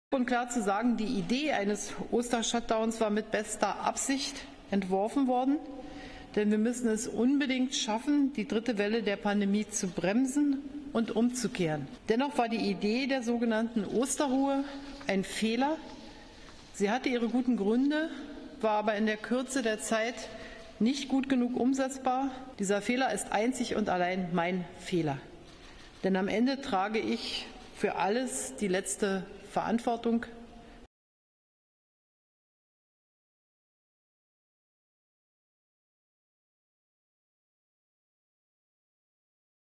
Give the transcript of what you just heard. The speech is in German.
Und klar zu sagen, die Idee eines Oster-Shutdowns war mit bester Absicht entworfen worden, denn wir müssen es unbedingt schaffen, die dritte Welle der Pandemie zu bremsen und umzukehren. Dennoch war die Idee der sogenannten Osterruhe ein Fehler. Sie hatte ihre guten Gründe, war aber in der Kürze der Zeit nicht gut genug umsetzbar. Dieser Fehler ist einzig und allein mein Fehler. Denn am Ende trage ich für alles die letzte Verantwortung.